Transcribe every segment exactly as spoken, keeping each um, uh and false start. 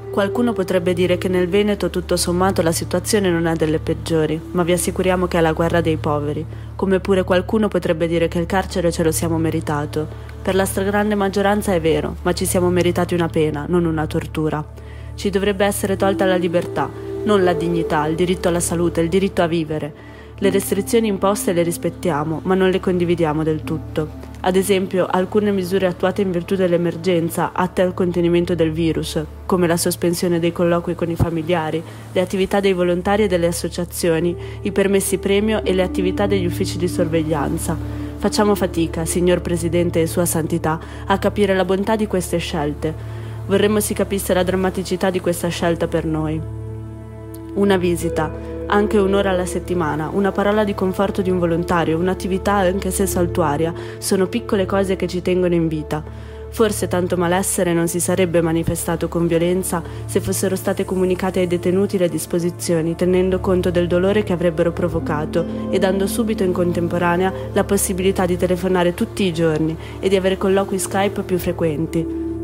Qualcuno potrebbe dire che nel Veneto tutto sommato la situazione non è delle peggiori, ma vi assicuriamo che è la guerra dei poveri, come pure qualcuno potrebbe dire che il carcere ce lo siamo meritato. Per la stragrande maggioranza è vero, ma ci siamo meritati una pena, non una tortura. Ci dovrebbe essere tolta la libertà, non la dignità, il diritto alla salute, il diritto a vivere. Le restrizioni imposte le rispettiamo, ma non le condividiamo del tutto. Ad esempio, alcune misure attuate in virtù dell'emergenza, atte al contenimento del virus, come la sospensione dei colloqui con i familiari, le attività dei volontari e delle associazioni, i permessi premio e le attività degli uffici di sorveglianza. Facciamo fatica, signor Presidente e Sua Santità, a capire la bontà di queste scelte. Vorremmo si capisse la drammaticità di questa scelta per noi. Una visita, anche un'ora alla settimana, una parola di conforto di un volontario, un'attività anche se saltuaria, sono piccole cose che ci tengono in vita. Forse tanto malessere non si sarebbe manifestato con violenza se fossero state comunicate ai detenuti le disposizioni, tenendo conto del dolore che avrebbero provocato e dando subito in contemporanea la possibilità di telefonare tutti i giorni e di avere colloqui Skype più frequenti.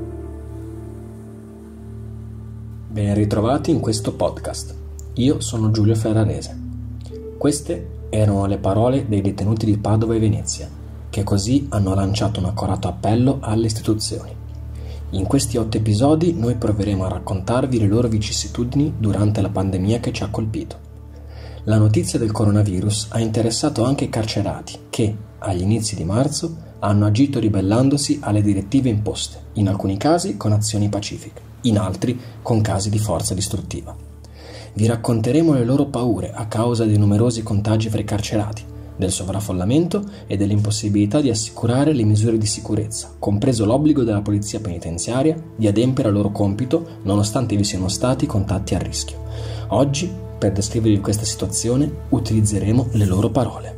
Ben ritrovati in questo podcast. Io sono Giulio Ferrarese. Queste erano le parole dei detenuti di Padova e Venezia, che così hanno lanciato un accorato appello alle istituzioni. In questi otto episodi noi proveremo a raccontarvi le loro vicissitudini durante la pandemia che ci ha colpito. La notizia del coronavirus ha interessato anche i carcerati che, agli inizi di marzo, hanno agito ribellandosi alle direttive imposte, in alcuni casi con azioni pacifiche, in altri con casi di forza distruttiva. Vi racconteremo le loro paure a causa dei numerosi contagi fra i carcerati, del sovraffollamento e dell'impossibilità di assicurare le misure di sicurezza, compreso l'obbligo della polizia penitenziaria di adempiere al loro compito nonostante vi siano stati contatti a rischio. Oggi, per descrivervi questa situazione, utilizzeremo le loro parole.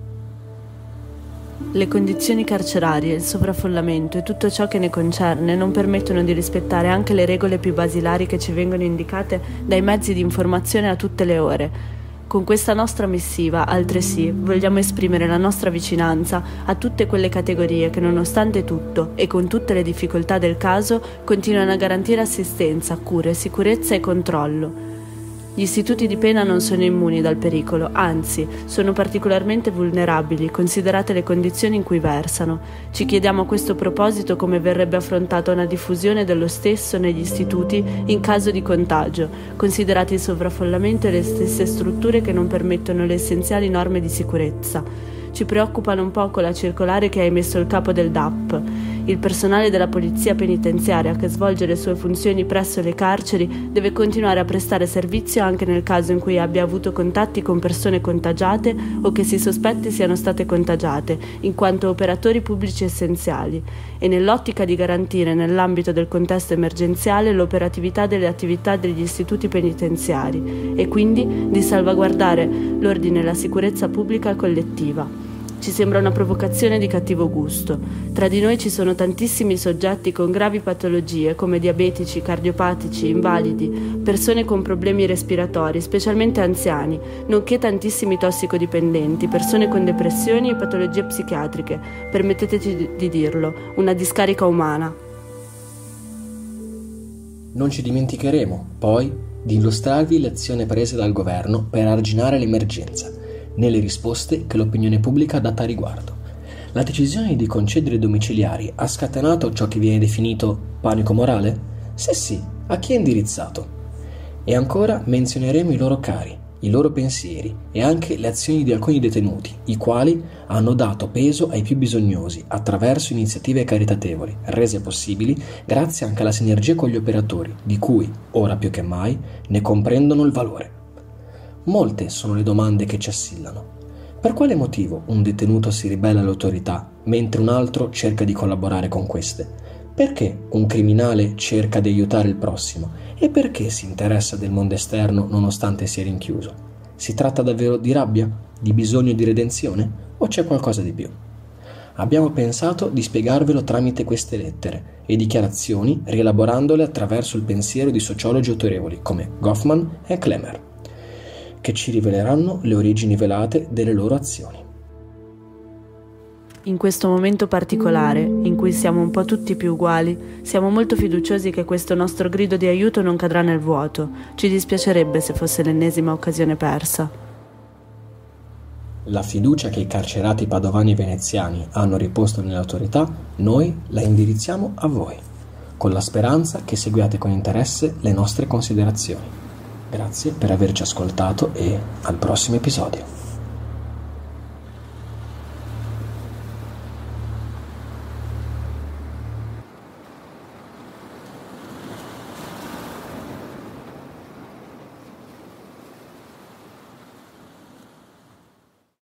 Le condizioni carcerarie, il sovraffollamento e tutto ciò che ne concerne non permettono di rispettare anche le regole più basilari che ci vengono indicate dai mezzi di informazione a tutte le ore. Con questa nostra missiva, altresì, vogliamo esprimere la nostra vicinanza a tutte quelle categorie che, nonostante tutto e con tutte le difficoltà del caso, continuano a garantire assistenza, cure, sicurezza e controllo. Gli istituti di pena non sono immuni dal pericolo, anzi, sono particolarmente vulnerabili, considerate le condizioni in cui versano. Ci chiediamo a questo proposito come verrebbe affrontata una diffusione dello stesso negli istituti in caso di contagio, considerati il sovraffollamento e le stesse strutture che non permettono le essenziali norme di sicurezza. Ci preoccupa non poco la circolare che ha emesso il capo del D A P. Il personale della polizia penitenziaria che svolge le sue funzioni presso le carceri deve continuare a prestare servizio anche nel caso in cui abbia avuto contatti con persone contagiate o che si sospetti siano state contagiate, in quanto operatori pubblici essenziali, e nell'ottica di garantire nell'ambito del contesto emergenziale l'operatività delle attività degli istituti penitenziari e quindi di salvaguardare l'ordine e la sicurezza pubblica collettiva. Ci sembra una provocazione di cattivo gusto. Tra di noi ci sono tantissimi soggetti con gravi patologie come diabetici, cardiopatici, invalidi, persone con problemi respiratori, specialmente anziani, nonché tantissimi tossicodipendenti, persone con depressioni e patologie psichiatriche. Permetteteci di dirlo, una discarica umana. Non ci dimenticheremo, poi, di illustrarvi le azioni prese dal governo per arginare l'emergenza, nelle risposte che l'opinione pubblica ha dato a riguardo. La decisione di concedere domiciliari ha scatenato ciò che viene definito panico morale? Se sì, a chi è indirizzato? E ancora menzioneremo i loro cari, i loro pensieri e anche le azioni di alcuni detenuti, i quali hanno dato peso ai più bisognosi attraverso iniziative caritatevoli, rese possibili grazie anche alla sinergia con gli operatori, di cui, ora più che mai, ne comprendono il valore. Molte sono le domande che ci assillano. Per quale motivo un detenuto si ribella alle autorità, mentre un altro cerca di collaborare con queste? Perché un criminale cerca di aiutare il prossimo? E perché si interessa del mondo esterno nonostante sia rinchiuso? Si tratta davvero di rabbia? Di bisogno di redenzione? O c'è qualcosa di più? Abbiamo pensato di spiegarvelo tramite queste lettere e dichiarazioni, rielaborandole attraverso il pensiero di sociologi autorevoli come Goffman e Klemmer, che ci riveleranno le origini velate delle loro azioni. In questo momento particolare, in cui siamo un po' tutti più uguali, siamo molto fiduciosi che questo nostro grido di aiuto non cadrà nel vuoto. Ci dispiacerebbe se fosse l'ennesima occasione persa. La fiducia che i carcerati padovani e veneziani hanno riposto nelle autorità, noi la indirizziamo a voi, con la speranza che seguiate con interesse le nostre considerazioni. Grazie per averci ascoltato e al prossimo episodio.